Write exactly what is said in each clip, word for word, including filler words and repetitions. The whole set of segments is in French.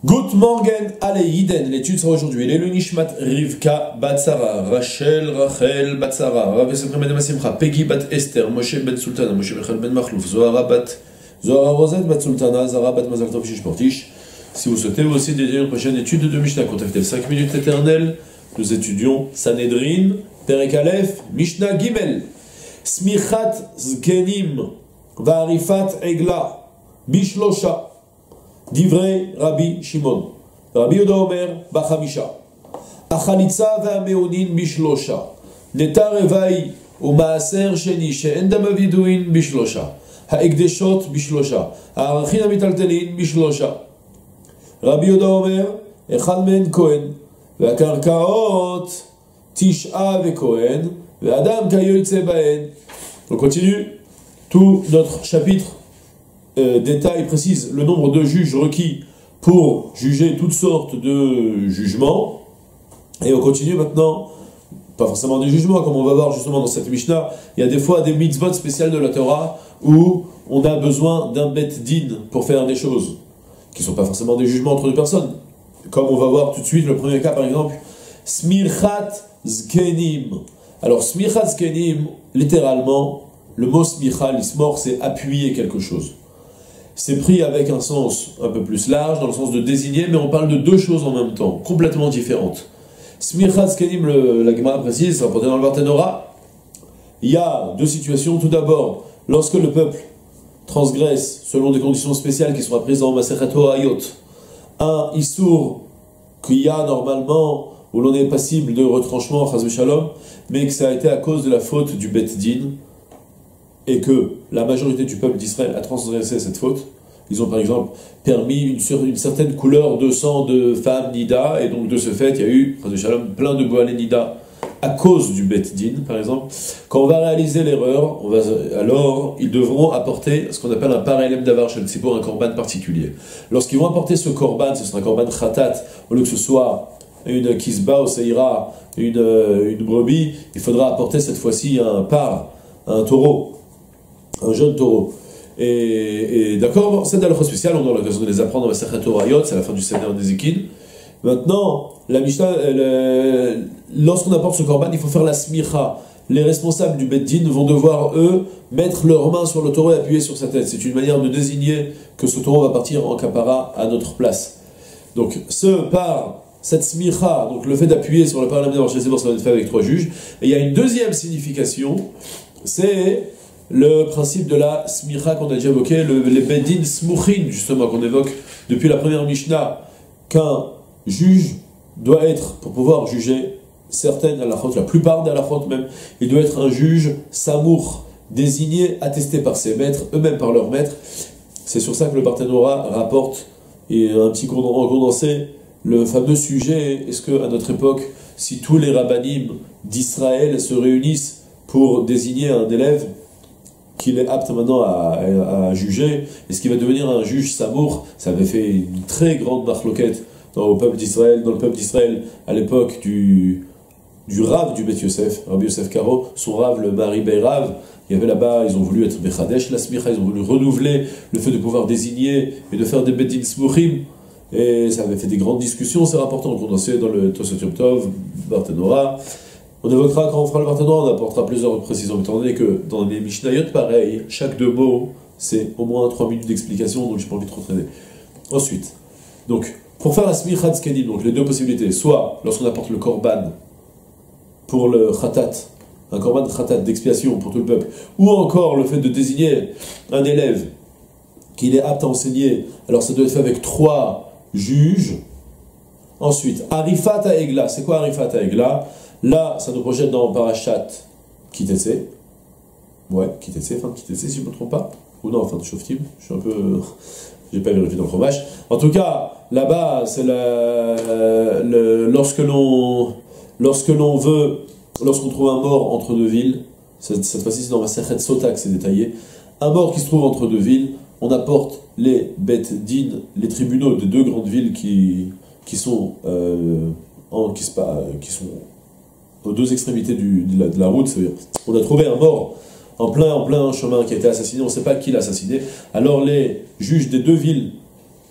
Good morning, allez, Yiden, l'étude sera aujourd'hui. L'élu Nishmat Rivka Batsara, Rachel, Rachel Batsara, Rav Yosef Ben Masimcha, Peggy Bat Esther, Moshe Ben Sultana, Moshe Michal Ben Machlouf, Zohara Bat, Zohara Rosette Bat Sultana, Zara Bat Mazal Tov Shish Portish. Si vous souhaitez vous aussi dédier une prochaine étude de Mishnah, contactez cinq minutes éternelles. Nous étudions Sanhedrin, Perek Aleph, Mishnah Gimel, Smichat Zkenim, Va'arifat Egla, Bishlosha. Divrei Rabbi Shimon. Rabbi Yoda Omer, Bachamisha. Achalitza ve'ameonin bishlosha. Netar evai u'maaser sheni she'en dam aviduin bishlosha. Ha'ekdeshot bishlosha. Ha'arachin hamitaltelin bishlosha. Rabbi Yoda Omer, echad me'en kohen. Ve'akarkaot tish'a ve'kohen. Ve'adam kayoytze ba'en. On continue tout notre chapitre. Euh, détail précise le nombre de juges requis pour juger toutes sortes de jugements. Et on continue maintenant, pas forcément des jugements, comme on va voir justement dans cette Mishnah, il y a des fois des mitzvot spéciales de la Torah où on a besoin d'un bet din pour faire des choses, qui ne sont pas forcément des jugements entre deux personnes. Comme on va voir tout de suite, le premier cas par exemple, Smirchat Zkenim. Alors Smirchat Zkenim, littéralement, le mot Smicha, l'ismor, c'est appuyer quelque chose. C'est pris avec un sens un peu plus large, dans le sens de désigner, mais on parle de deux choses en même temps, complètement différentes. Smirchat Zkenim, la Gemara précise, c'est rapporté dans le Barthénora. Il y a deux situations. Tout d'abord, lorsque le peuple transgresse, selon des conditions spéciales qui seront prises dans Masechet Hayot, un Issour qu'il y a normalement, où l'on est passible de retranchement, Chas v'Shalom, mais que ça a été à cause de la faute du Bet Din, et que la majorité du peuple d'Israël a transgressé cette faute. Ils ont par exemple permis une, sur, une certaine couleur de sang de femmes Nida, et donc de ce fait, il y a eu, Shalom, plein de Boalé Nida à cause du Bet Din, par exemple. Quand on va réaliser l'erreur, on va, alors ils devront apporter ce qu'on appelle un parélem d'avar shel tzipor, un korban particulier. Lorsqu'ils vont apporter ce korban, ce sera un korban khatat, au lieu que ce soit une kisba ou seira, une, une brebis, il faudra apporter cette fois-ci un par, un taureau. Un jeune taureau. Et, et d'accord, c'est d'alors spécial, on a l'occasion de les apprendre dans la Masechet Hayot, c'est à la fin du Seder d'Ézéchiel. Maintenant, la Mishnah, lorsqu'on apporte ce korban, il faut faire la smicha. Les responsables du Bet Din vont devoir, eux, mettre leurs mains sur le taureau et appuyer sur sa tête. C'est une manière de désigner que ce taureau va partir en kapara à notre place. Donc, ce par cette smicha, donc le fait d'appuyer sur le parlement de Marché Zébor, ça va être fait avec trois juges. Et il y a une deuxième signification, c'est le principe de la smicha qu'on a déjà évoqué, le, les bedin smuchin, justement, qu'on évoque depuis la première Mishnah, qu'un juge doit être, pour pouvoir juger certaines halachot, la plupart des halachot même, il doit être un juge samour, désigné, attesté par ses maîtres, eux-mêmes par leurs maîtres. C'est sur ça que le Barthénora rapporte, et un petit condensé, le fameux sujet, est-ce qu'à notre époque, si tous les rabbanim d'Israël se réunissent pour désigner un élève, qu'il est apte maintenant à, à, à juger, et ce qui va devenir un juge samour, ça avait fait une très grande marloquette dans le peuple d'Israël, dans le peuple d'Israël à l'époque du, du Rav du Bet Yosef, Rabbi Yosef Karo, son Rav, le Mari Bey Rav, il y avait là-bas, ils ont voulu être Bechadesh, la Smicha, ils ont voulu renouveler le fait de pouvoir désigner et de faire des Bedin Smuchim, et ça avait fait des grandes discussions, c'est rapporté en condensé dans le Tosot Yom Tov, Barthénora. On évoquera, quand on fera le Barthénora, on apportera plusieurs précisions, étant donné que dans les Mishnayot, pareil, chaque deux mots, c'est au moins trois minutes d'explication, donc j'ai pas envie de trop traîner. Ensuite, donc, pour faire la Smirchat Zkenim, donc les deux possibilités, soit lorsqu'on apporte le korban pour le khatat, un korban khatat d'expiation pour tout le peuple, ou encore le fait de désigner un élève qu'il est apte à enseigner, alors ça doit être fait avec trois juges. Ensuite, Arifat Ha'egla, c'est quoi Arifat Ha'egla? Là, ça nous projette dans Parashat Kitetse. Ouais, Kitetse, fin de Kitetse, si je ne me trompe pas. Ou non, fin de Shoftim. Je suis un peu. J'ai pas vérifié dans le fromage. En tout cas, là-bas, c'est la... le... lorsque l'on lorsque l'on veut, lorsqu'on trouve un mort entre deux villes, cette, cette fois-ci c'est dans ma Masechet Sota que c'est détaillé, un mort qui se trouve entre deux villes, on apporte les Bet Din, les tribunaux des deux grandes villes qui, qui sont euh, en, qui, qui sont aux deux extrémités du, de, la, de la route. C'est-à-dire, on a trouvé un mort en plein, en plein chemin qui a été assassiné, on ne sait pas qui l'a assassiné. Alors les juges des deux villes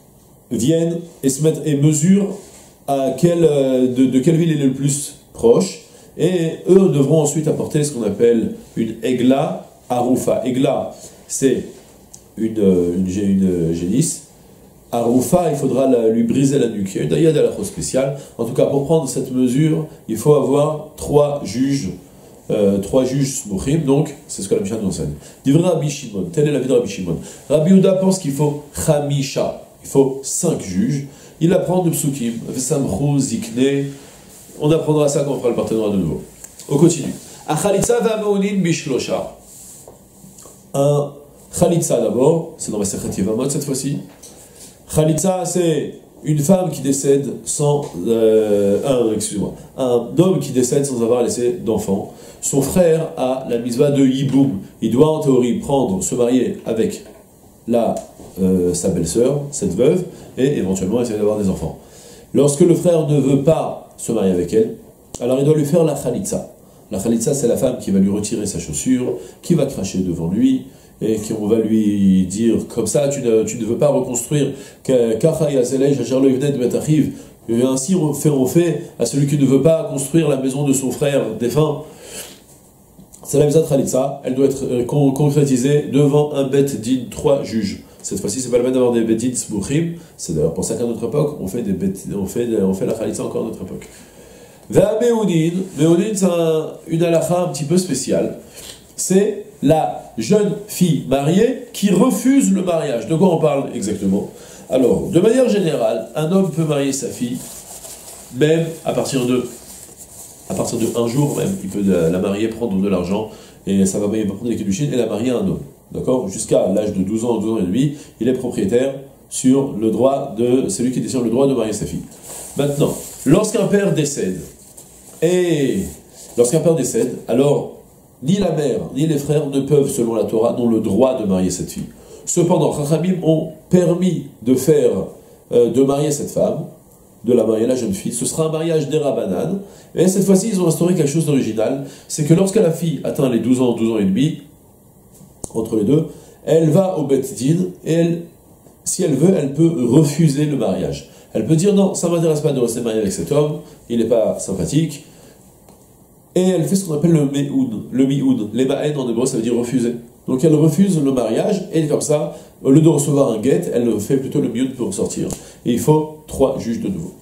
viennent et se mettent et mesurent à quelle, de, de quelle ville il est le plus proche, et eux devront ensuite apporter ce qu'on appelle une egla arufa. Egla, c'est une, une, une génisse. Arufa, il faudra la, lui briser la nuque. Il y a une halakha spéciale. En tout cas, pour prendre cette mesure, il faut avoir trois juges, euh, trois juges smuchim. Donc, c'est ce que la Mishnah nous enseigne. Divra Rabbi Shimon, tel est l'avis de Rabbi Shimon. Rabbi Yehuda pense qu'il faut chamisha, il faut cinq juges. Il apprend de psukim, vesamchou, zikne. On apprendra ça quand on fera le partenariat de nouveau. On continue. A chalitza va'ameunin bishlosha. Un chalitza d'abord, c'est dans la Masechet Yevamot cette fois-ci. Chalitza, c'est une femme qui décède sans... Euh, un, excusez-moi. Un homme qui décède sans avoir laissé d'enfant. Son frère a la mitzvah de Yiboum. Il doit en théorie prendre, se marier avec la, euh, sa belle-sœur, cette veuve, et éventuellement essayer d'avoir des enfants. Lorsque le frère ne veut pas se marier avec elle, alors il doit lui faire la khalitsa. La khalitsa, c'est la femme qui va lui retirer sa chaussure, qui va cracher devant lui, et qu'on va lui dire, comme ça, tu ne, tu ne veux pas reconstruire, ainsi on fait, on fait à celui qui ne veut pas construire la maison de son frère défunt. C'est la mitzvah de khalitsa, elle doit être con concrétisée devant un bet din, trois juges. Cette fois-ci, c'est pas le même d'avoir des bet din smuchim, c'est d'ailleurs pour ça qu'à notre époque, on fait, des bet, on fait, on fait la khalitsa encore à notre époque. Ve'a me'unin, me'unin c'est un, une halakha un petit peu spéciale. C'est la jeune fille mariée qui refuse le mariage. De quoi on parle exactement? Alors, de manière générale, un homme peut marier sa fille, même à partir de, à partir de un jour même, il peut la, la marier, prendre de l'argent, et ça va, il va prendre des kiddushin et la marier à un homme. D'accord? Jusqu'à l'âge de douze ans, douze ans et demi, il est propriétaire sur le droit de, c'est lui qui détient le droit de marier sa fille. Maintenant, lorsqu'un père décède, et lorsqu'un père décède, alors ni la mère, ni les frères ne peuvent, selon la Torah, n'ont le droit de marier cette fille. Cependant, Chachamim ont permis de faire, euh, de marier cette femme, de la marier la jeune fille. Ce sera un mariage des Rabbanan. Et cette fois-ci, ils ont instauré quelque chose d'original. C'est que lorsque la fille atteint les douze ans, douze ans et demi, entre les deux, elle va au Bet Din, et elle, si elle veut, elle peut refuser le mariage. Elle peut dire non, ça ne m'intéresse pas de rester mariée avec cet homme, il n'est pas sympathique. Et elle fait ce qu'on appelle le me'oun, le mi'oun. Les ma'en en hébreu, ça veut dire refuser. Donc elle refuse le mariage, et comme ça, au lieu de recevoir un guet, elle fait plutôt le mi'oun pour sortir. Et il faut trois juges de nouveau.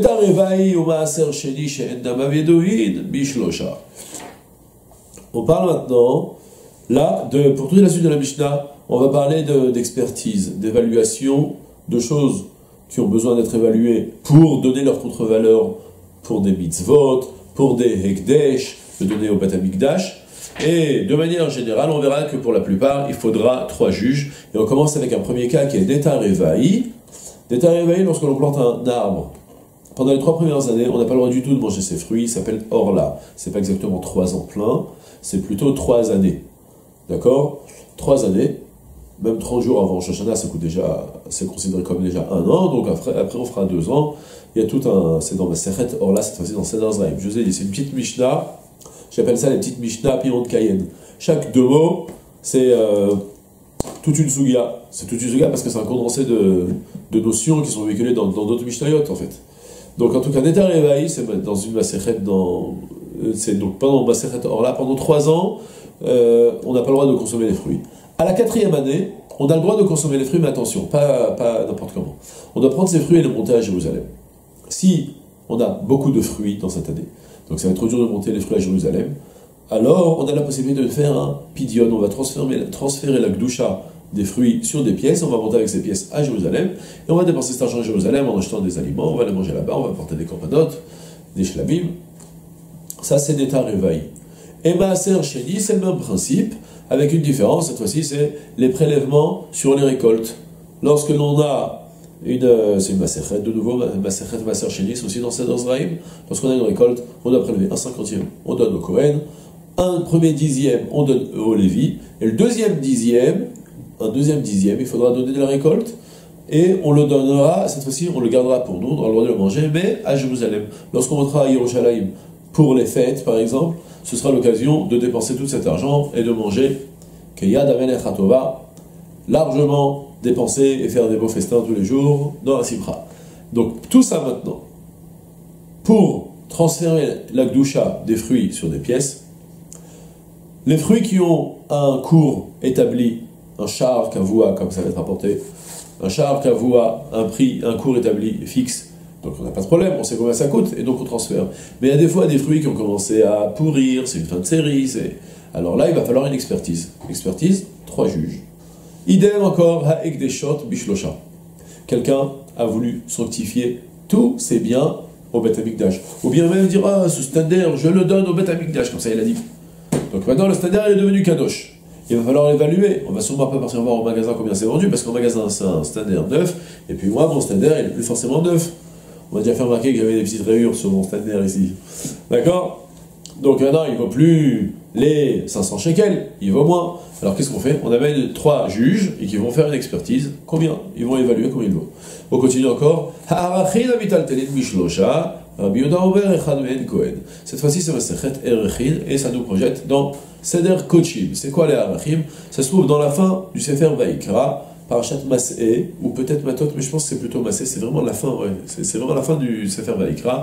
On parle maintenant, là, de, pour toute la suite de la Mishnah, on va parler d'expertise, de, d'évaluation de choses qui ont besoin d'être évaluées pour donner leur contre-valeur pour des mitzvot, pour des hekdesh, de donner au Bat Hamikdash. Et de manière générale, on verra que pour la plupart, il faudra trois juges. Et on commence avec un premier cas qui est Netar Revaï. Netar Revaï, lorsque l'on plante un arbre, pendant les trois premières années, on n'a pas le droit du tout de manger ses fruits, il s'appelle Orla. C'est pas exactement trois ans pleins, c'est plutôt trois années. D'accord? Trois années, même trente jours avant Rosh Hashanah, ça coûte déjà, c'est considéré comme déjà un an, donc après, après on fera deux ans. Il y a tout un, c'est dans ma Masechet Orla, cette fois-ci dans Seder Zraim. Je vous ai dit, c'est une petite Mishnah, j'appelle ça les petites Mishnah piment de Cayenne. Chaque deux mots, c'est euh, toute une Sugia. C'est toute une Sugia parce que c'est un condensé de, de notions qui sont véhiculées dans d'autres Mishnayot, en fait. Donc en tout cas, Netar Revaï, c'est dans une Masechet, dans, c'est donc pendant Masechet Orla, pendant trois ans, euh, on n'a pas le droit de consommer les fruits. À la quatrième année, on a le droit de consommer les fruits, mais attention, pas, pas n'importe comment. On doit prendre ces fruits et les monter à Jérusalem. Si on a beaucoup de fruits dans cette année, donc ça va être trop dur de monter les fruits à Jérusalem, alors on a la possibilité de faire un pidion, on va transférer, transférer la gdusha des fruits sur des pièces, on va monter avec ces pièces à Jérusalem, et on va dépenser cet argent à Jérusalem en achetant des aliments, on va les manger là-bas, on va porter des corbanotes, des shlabim. Ça c'est Netar Revaï. Et Maaser Sheni, c'est le même principe, avec une différence, cette fois-ci c'est les prélèvements sur les récoltes. Lorsque l'on a une, c'est une Masechet, de nouveau, Masechet Maaser Sheni, c'est aussi dans Seder Zraim, lorsqu'on a une récolte, on doit prélever un cinquantième, on donne au Kohen, un premier dixième, on donne au Lévi, et le deuxième dixième, un deuxième dixième, il faudra donner de la récolte, et on le donnera, cette fois-ci, on le gardera pour nous, on aura le droit de le manger, mais à Jérusalem. Lorsqu'on rentrera à Yerushalayim pour les fêtes, par exemple, ce sera l'occasion de dépenser tout cet argent et de manger Keyad Amelech HaTova, largement dépenser et faire des beaux festins tous les jours dans la simcha. Donc tout ça maintenant, pour transférer la gdoucha des fruits sur des pièces, les fruits qui ont un cours établi, un char kavua, comme ça va être rapporté, un char kavua, un prix, un cours établi fixe, donc on n'a pas de problème, on sait combien ça coûte, et donc on transfère. Mais il y a des fois des fruits qui ont commencé à pourrir, c'est une fin de série, c'est... alors là il va falloir une expertise. Expertise, trois juges. Idem encore, ha'ekdeshot bishlosha. Quelqu'un a voulu sanctifier tous ses biens au Beth Amikdash. Ou bien même dire, ah, ce stander, je le donne au Beth Amikdash, comme ça il a dit. Donc maintenant le stander est devenu kadosh. Il va falloir l'évaluer. On va sûrement pas partir voir au magasin combien c'est vendu, parce qu'au magasin c'est un stander neuf, et puis moi mon stander il est plus forcément neuf. On m'a déjà fait remarquer qu'il y avait des petites rayures sur mon stander ici. D'accord? Donc maintenant il ne vaut plus les cinq cents shekels, il vaut moins. Alors qu'est-ce qu'on fait? On amène trois juges et qui vont faire une expertise. Combien? Ils vont évaluer combien il vaut. On continue encore. Cette fois-ci c'est Masechet Erechin et ça nous projette dans Seder Kochim. C'est quoi les Arachim? Ça se trouve dans la fin du Sefer Vaikra, Parashat Mas'eh, ou peut-être Matot, mais je pense que c'est plutôt Mas'eh, c'est vraiment la fin, ouais. C'est, c'est vraiment la fin du Sefer Vaikra.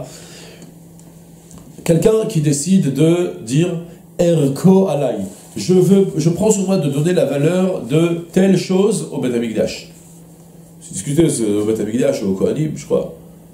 Quelqu'un qui décide de dire Erko Alay, je, veux, je prends sur moi de donner la valeur de telle chose au Beth Amikdash. C'est discuté au Beth Amikdash, au Kohanim, je crois.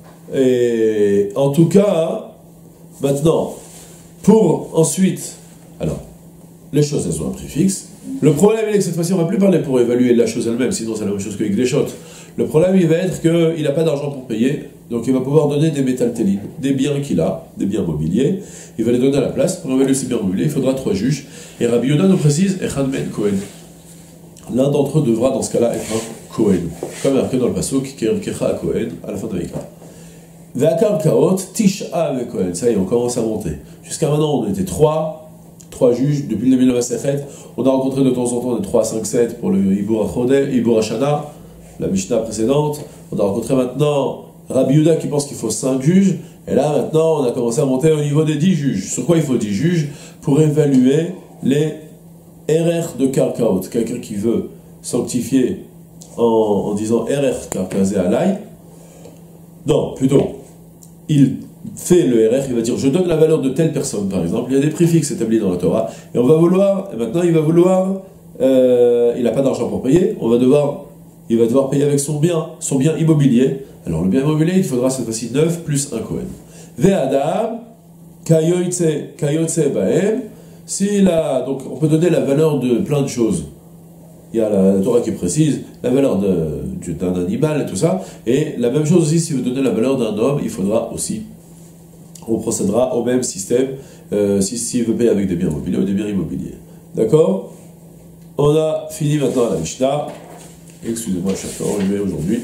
Et en tout cas, maintenant, pour ensuite, alors, les choses, elles ont un prix fixe. Le problème, il est que cette fois-ci, on ne va plus parler pour évaluer la chose elle-même, sinon c'est la même chose que Ikdeshot. Le problème, il va être qu'il n'a pas d'argent pour payer, donc il va pouvoir donner des métaltélines, des biens qu'il a, des biens mobiliers, il va les donner à la place. Pour évaluer ces biens mobiliers, il faudra trois juges. Et Rabbi Yoda nous précise, Echad men Kohen. L'un d'entre eux devra, dans ce cas-là, être un Kohen. Comme marqué dans le Pasuk, Kecha Kohen, à la fin de Vaikra. Ve'akar Kaot, Tisha ve Kohen. Ça y est, on commence à monter. Jusqu'à maintenant, on était trois, trois juges, depuis le début de la Masechet. On a rencontré de temps en temps des trois, cinq, sept pour le Ibur HaChodeh, Ibur HaShana, la Mishnah précédente. On a rencontré maintenant Rabbi Yehuda qui pense qu'il faut cinq juges. Et là, maintenant, on a commencé à monter au niveau des dix juges. Sur quoi il faut dix juges? Pour évaluer les R R de Karkaot. Quelqu'un qui veut sanctifier en, en disant R R Karkazé Alay. Non, plutôt, il fait le R R, il va dire je donne la valeur de telle personne, par exemple. Il y a des prix fixes établis dans la Torah. Et on va vouloir, et maintenant il va vouloir, euh, il n'a pas d'argent pour payer, on va devoir, il va devoir payer avec son bien, son bien immobilier. Alors le bien immobilier, il faudra cette fois-ci neuf plus un Kohen. Ve'adam, kayoytse, kayoytse baem, s'il a, donc on peut donner la valeur de plein de choses. Il y a la, la Torah qui précise la valeur de, d'un animal et tout ça. Et la même chose aussi, s'il veut donner la valeur d'un homme, il faudra aussi, on procédera au même système, euh, s'il si, si veut payer avec des biens immobiliers ou des biens immobiliers. D'accord? On a fini maintenant la Mishnah. Excusez-moi, je suis un peu enrhumé aujourd'hui.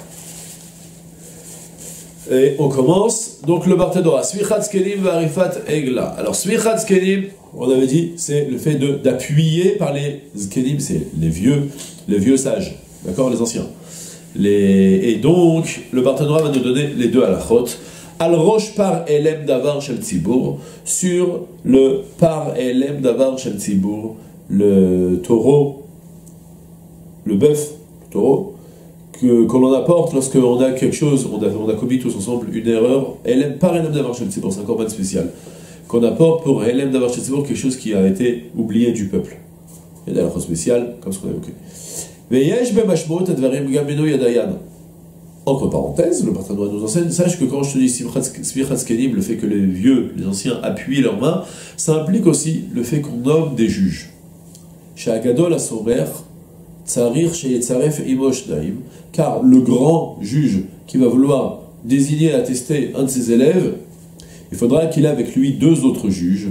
Et on commence, donc le Barthédora, Svichad Zkenim Varifat Egla. Alors Svichad Zkenim, on avait dit, c'est le fait de, d'appuyer par les Zkenim, c'est les vieux, les vieux sages, d'accord, les anciens. Les, et donc, le Barthédora va nous donner les deux halachot. Al Rosh par Elem Davar Shel Tzibour, sur le par Elem Davar Shel Tzibour, le taureau, le bœuf, le taureau, que, qu'on en apporte lorsqu'on a quelque chose, on a, on a commis tous ensemble une erreur, Elem par Elem Davar Shel Tzibour, c'est un corban spécial, qu'on apporte pour Elem Davar Shel Tzibour, quelque chose qui a été oublié du peuple. Il y a des halachot spéciales, comme ce qu'on a évoqué. Veyesh bemashmot advarim gameno yadayan. Entre parenthèses, le partenaire nous enseigne, sache que quand je te dis Svichad Zkenim, le fait que les vieux, les anciens appuient leurs mains, ça implique aussi le fait qu'on nomme des juges. Chez Agadol Asomer, Tsarir chez Yetzaref Imosh Daim, car le grand juge qui va vouloir désigner, attester un de ses élèves, il faudra qu'il ait avec lui deux autres juges,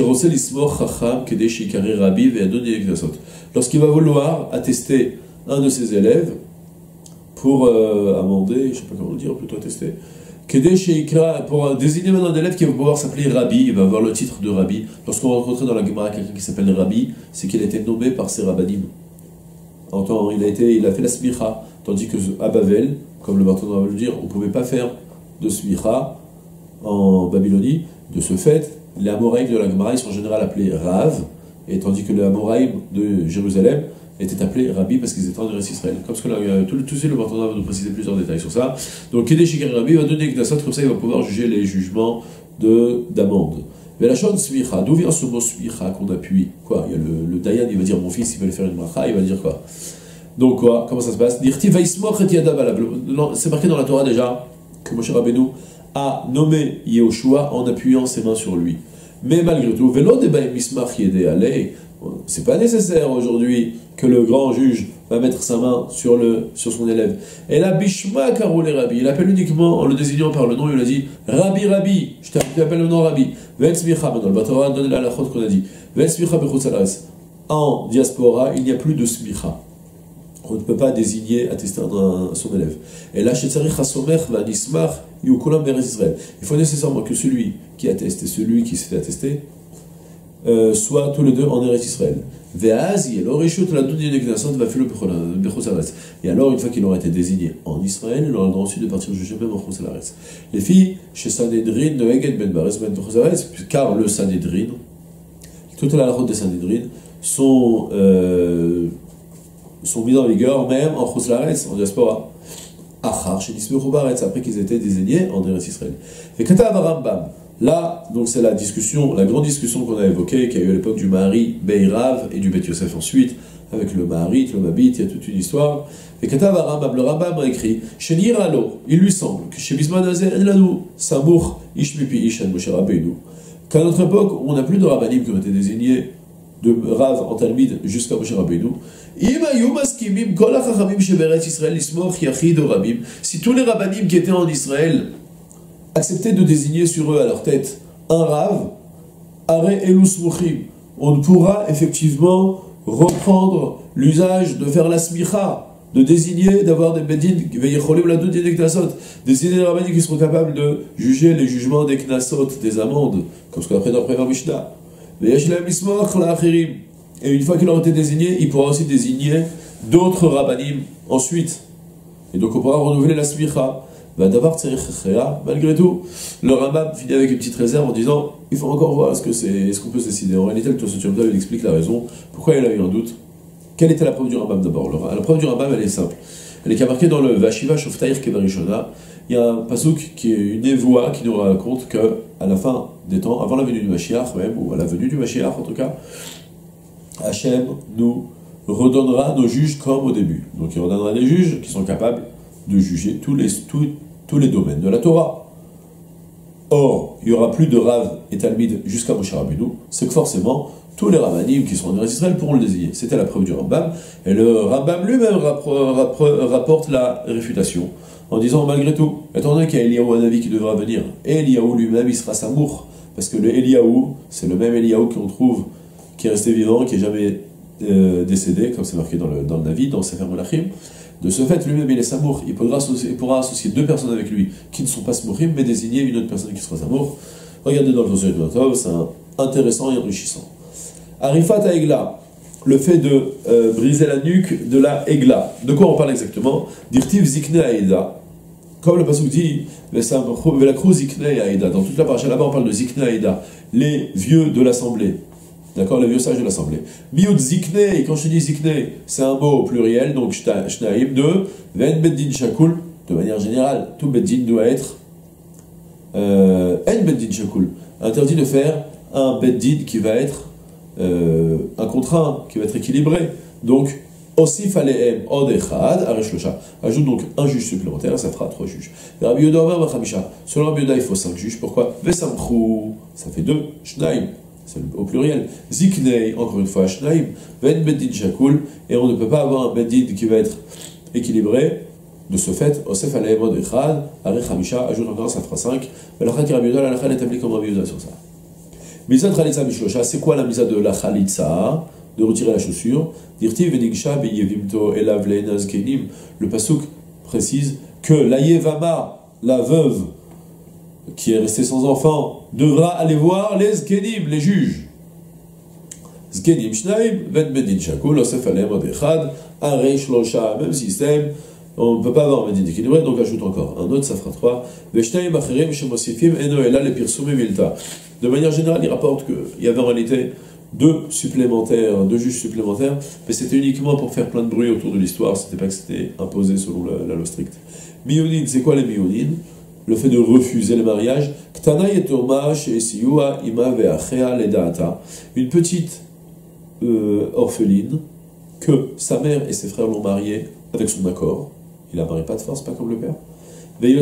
lorsqu'il va vouloir attester un de ses élèves, pour euh, amender, je ne sais pas comment le dire, plutôt attester, pour désigner maintenant un élève qui va pouvoir s'appeler Rabbi, il va avoir le titre de Rabbi. Lorsqu'on va rencontrer dans la Gemara quelqu'un qui s'appelle Rabbi, c'est qu'il a été nommé par ses rabbanim. Il a, été, il a fait la smicha, tandis que à Bavel, comme le Barthédora va le dire, on ne pouvait pas faire de smicha en Babylonie. De ce fait, les Amoraïm de la Gemara sont en général appelés Rav, et tandis que les Amoraïm de Jérusalem, étaient appelés Rabbi parce qu'ils étaient en Eretz Israël. Comme ce que là, tout, tout de suite, le Bartana va nous préciser plusieurs détails sur ça. Donc, Kedei Shikar Rabbi va donner Knassot, comme ça il va pouvoir juger les jugements d'amende. Mais la chose Smicha, d'où vient ce mot Smicha qu'on appuie? Quoi? Il y a le, le Dayan, il va dire mon fils, il va lui faire une bracha, il va dire quoi? Donc quoi? Comment ça se passe? C'est marqué dans la Torah déjà que Moshe Rabbeinu a nommé Yehoshua en appuyant ses mains sur lui. Mais malgré tout, c'est pas nécessaire aujourd'hui que le grand juge va mettre sa main sur, le, sur son élève. Et là, Bishma Karole Rabbi, il appelle uniquement en le désignant par le nom, il a dit Rabbi, Rabbi, je t'appelle le nom Rabbi. Velsmicha, maintenant, le Batora donne la halachot qu'on a dit. Velsmicha bechutz. En diaspora, il n'y a plus de smicha. On ne peut pas désigner, attester un, son élève. Et là, il faut nécessairement que celui qui atteste et celui qui s'est attesté euh, soient tous les deux en Eretz Israël. Et alors, une fois qu'il aura été désigné en Israël, il aura le droit ensuite de partir juger même en Chutz La'aretz. Les filles, chez Sanhedrin, Noeged Ben Bares Ben Chutz La'aretz, car le Sanhedrin, toute la halachot des Sanhedrin sont euh, sont mis en vigueur même en Chutz La'aretz, en diaspora. Achar, chez Nismeu Baretz, après qu'ils étaient désignés en Eretz Israël. Et Katav Rambam, là, donc c'est la discussion, la grande discussion qu'on a évoquée, qui a eu à l'époque du Mahari Beirav et du Bet Yosef ensuite, avec le Maharit, le Mabit, il y a toute une histoire. Et Katav Rambam, le Rambam a écrit, chez Niralo, il lui semble que chez Bisman Azer, Enlanu, Samour, Ishmipi Ishan Moshe Rabbeinu, qu'à notre époque, on n'a plus de rabbanim qui ont été désignés de Rav en Talmid jusqu'à Moshe Rabbeinu. Si tous les rabbanim qui étaient en Israël acceptaient de désigner sur eux à leur tête un Rav, on pourra effectivement reprendre l'usage de faire la smicha, de désigner, d'avoir des bedin, désigner des rabbanim qui seront capables de juger les jugements des knasot, des amendes, comme ce qu'on apprend dans le Mishnah. Et une fois qu'il aura été désigné, il pourra aussi désigner d'autres rabbanim ensuite. Et donc on pourra renouveler la smicha. Malgré tout, le Rambam finit avec une petite réserve en disant il faut encore voir est-ce que c'est, est-ce qu'on peut se décider. En réalité, le Tosfot Yom Tov, il explique la raison, pourquoi il a eu un doute. Quelle était la preuve du Rambam d'abord? La preuve du Rambam, elle est simple. Elle est marquée dans le Vashiva Shoftair Kebarishona. Il y a un pasouk qui est une évoie qui nous raconte que à la fin des temps, avant la venue du Mashiach même, ou à la venue du Mashiach en tout cas, Hachem nous redonnera nos juges comme au début. Donc il redonnera des juges qui sont capables de juger tous les, tous, tous les domaines de la Torah. Or, il n'y aura plus de Rav et Talmid jusqu'à Moshe Rabbeinu, c'est que forcément, tous les Rabbanim qui sont en Eretz Israël pourront le désigner. C'était la preuve du Rambam, et le Rambam lui-même rapporte la réfutation, en disant malgré tout, étant donné qu'il y a Eliyahu Hanavi qui devra venir, et Eliyahu lui-même il sera Samour, parce que le Eliyahu, c'est le même Eliyahu qu'on trouve, qui est resté vivant, qui n'est jamais euh, décédé, comme c'est marqué dans le, dans le Navi, dans Sefer Melachim. De ce fait, lui-même il est Samour, il pourra, associer, il pourra associer deux personnes avec lui qui ne sont pas Samourim, mais désigner une autre personne qui sera Samour. Regardez dans le Tosfot Yom Tov, c'est intéressant et enrichissant. Arifat Ha'egla, le fait de euh, briser la nuque de la Egla. De quoi on parle exactement? Dirtiv Zikne Haïda. Comme le pasuk dit, Velakru Zikne Haïda. Dans toute la paracha là-bas, on parle de Zikne Haïda, les vieux de l'assemblée. D'accord, les vieux sages de l'assemblée. Miyud Zikne, et quand je dis Zikne, c'est un mot au pluriel, donc Shnaïm de Ven Beddin Shakul, de manière générale, tout Beddin doit être euh, En Beddin Shakul. Interdit de faire un Beddin qui va être Euh, un contraint qui va être équilibré. Donc, Osif Alehem Od Echad, Areshlosha. Ajoute donc un juge supplémentaire, ça fera trois juges. Rabbi Yehuda Omer Bachamisha. Selon Rabbi Yehuda, il faut cinq juges. Pourquoi? Vesamchou, ça fait deux. Shnaim, c'est au pluriel. Ziknei, encore une fois, Shnaim. Ben Beddin Shakul. Et on ne peut pas avoir un Beddin qui va être équilibré. De ce fait, Osif Alehem Od Echad, Arechamisha, ajoute encore, ça fera cinq. Rabbi Yehuda, la Lachan établit comme Rabbi Yehuda sur ça. Misa Khalitza Mishlosha, c'est quoi la misa de la Khalitza? De retirer la chaussure. Dirtiv Venigsha Beyevimto Elav Leinaz Kenim. Le pasuk précise que la Yevama, la veuve qui est restée sans enfant, devra aller voir les Zkenim, les juges. Zkenim Shnaim, Ben Bedin Shakul, Osef Alem Adechad, Areish Losha, même système. On ne peut pas avoir un Bedin équilibré, donc ajoute encore un autre, ça fera trois. Veshnaim Acherim Shemosifim Eno Ela Le Pirsumim Milta. De manière générale, il rapporte qu'il y avait en réalité deux supplémentaires, deux juges supplémentaires, mais c'était uniquement pour faire plein de bruit autour de l'histoire, c'était pas que c'était imposé selon la, la loi stricte. Mionin, c'est quoi les mionin? Le fait de refuser le mariage. Une petite euh, orpheline que sa mère et ses frères l'ont mariée avec son accord. Il la marie pas de force, pas comme le père. Elle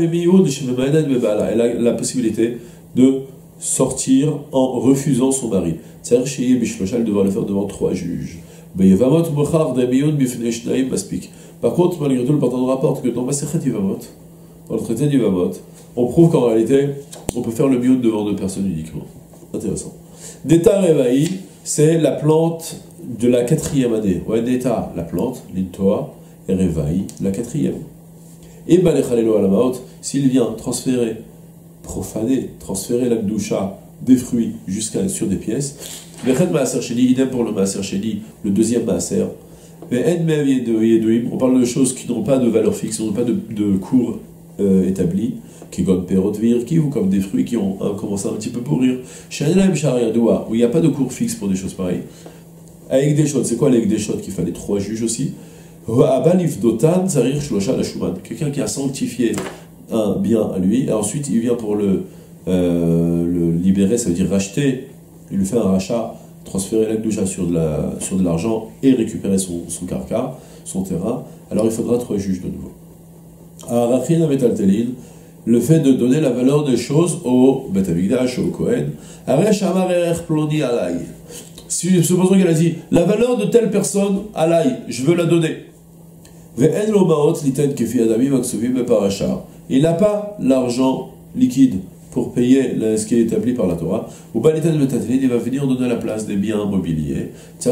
a la possibilité de sortir en refusant son mari. C'est-à-dire qu'elle devra le faire devant trois juges. Par contre, malgré tout, le partant rapporte que dans Masechet Yevamot, dans le traité d'Yevamot, on prouve qu'en réalité, on peut faire le mioun devant deux personnes uniquement. Intéressant. Neta Revaï, c'est la plante de la quatrième année. Ouais, Neta, la plante, l'Intoa, et Revaï, la quatrième. Et Balechalelo Alamaot, s'il vient transférer, profaner, transférer la Gdusha des fruits jusqu'à sur des pièces, Vechet Maaser Sheni, idem pour le Maaser Sheni, le deuxième Maaser. On parle de choses qui n'ont pas de valeur fixe, qui n'ont pas de, de cours euh, établi, qui comme perot virki ou comme des fruits qui ont hein, commencé un petit peu à pourrir. Où il n'y a pas de cours fixe pour des choses pareilles. Avec des choses, c'est quoi avec des choses qu'il fallait trois juges aussi? Quelqu'un qui a sanctifié un bien à lui, et ensuite il vient pour le, euh, le libérer, ça veut dire racheter, il lui fait un rachat, transférer la Gdusha sur de la, sur de l'argent et récupérer son, son karka, son terrain, alors il faudra trois juges de nouveau. Le fait de donner la valeur des choses au Bet Hamikdash, au Kohen. Si, supposons qu'elle a dit, la valeur de telle personne, alay, je veux la donner. Il n'a pas l'argent liquide pour payer ce qui est établi par la Torah. Il va venir donner la place des biens mobiliers.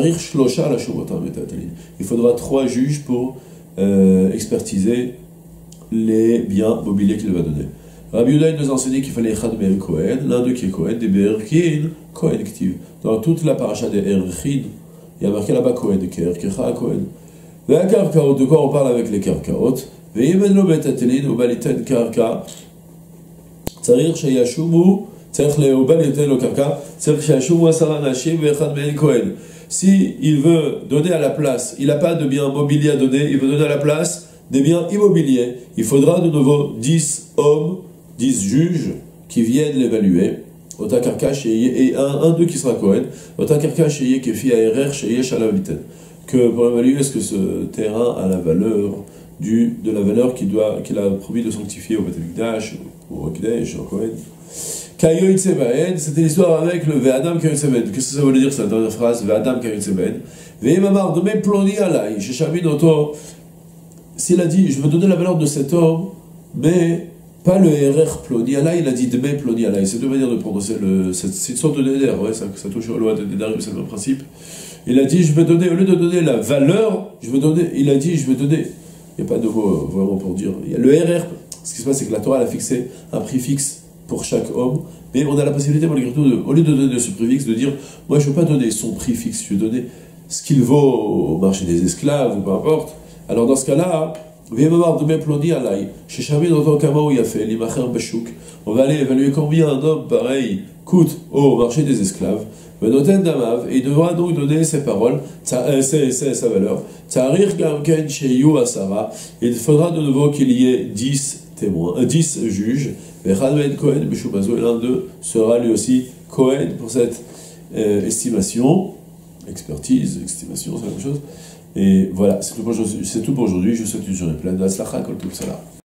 Il faudra trois juges pour euh, expertiser les biens mobiliers qu'il va donner. Rabbi Yehuda nous a enseigné qu'il fallait Echad Me'er Kohen, l'un d'eux qui est Kohen, des Be'erkin, Kohen Ktiv. Dans toute la paracha des Erchin, il y a marqué là-bas Kohen, Ker, Kecha Kohen. Ve'a Karkaot, de quoi on parle avec les Karkaot? Ve'yemen lo betatelin, ou baliten Karka, Tzarir Sheyashumu, Tzarich le, ou baliten lo Karka, Tzarich Sheyashumu Asara Nashim, Ve'echad Me'er Kohen. Si il veut donner à la place, il n'a pas de biens mobiliers à donner, il veut donner à la place des biens immobiliers, il faudra de nouveau dix hommes, dix juges qui viennent l'évaluer. Et un, un d'eux qui sera Kohen. Que pour évaluer est-ce que ce terrain a la valeur du, de la valeur qu'il doit qu'il a promis de sanctifier au Bet Hamikdash, au Ekdesh, au Kohen. C'était l'histoire avec le Ve'adam Kayoy Tseben. Qu'est-ce que ça veut dire cette dernière phrase? Ve'adam Kayoy Tseben. Ve'imamar de me ploni alay. Sheshamin oto. S'il a dit, je veux donner la valeur de cet homme, mais pas le R R ploni alay, il a dit deme ploni alay. C'est deux manières de prononcer le. C'est une sorte de néder, ouais, ça, ça touche aux lois de Nédarim, c'est le même principe. Il a dit, je veux donner, au lieu de donner la valeur, je veux donner, il a dit, je veux donner. Il n'y a pas de mot vraiment pour dire. Il y a le R R, ce qui se passe, c'est que la Torah elle a fixé un prix fixe pour chaque homme, mais on a la possibilité, malgré tout, de, au lieu de donner ce prix fixe, de dire, moi je ne veux pas donner son prix fixe, je veux donner ce qu'il vaut au marché des esclaves, ou peu importe. Alors dans ce cas-là, on va aller évaluer combien un homme pareil coûte au marché des esclaves, et il devra donc donner ses paroles, sa, ses, ses, sa valeur. Il faudra de nouveau qu'il y ait dix témoins, euh, dix juges, et l'un d'eux sera lui aussi Kohen pour cette euh, estimation, expertise, estimation, c'est la même chose. Et voilà, c'est tout pour aujourd'hui. Je vous souhaite une journée pleine de Hatzlacha, Kol Tov Tzala.